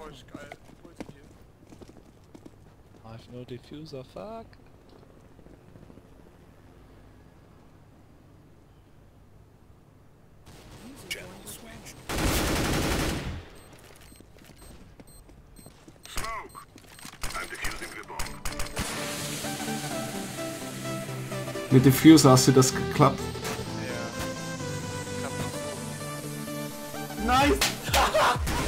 Fetterfrosch, geil. Positiv. I have no diffuser, fuck. Channel switched. Smoke! I'm defusing the bomb. Mit Diffuse hast du das geklappt? Ja. Klappt noch so. Nice!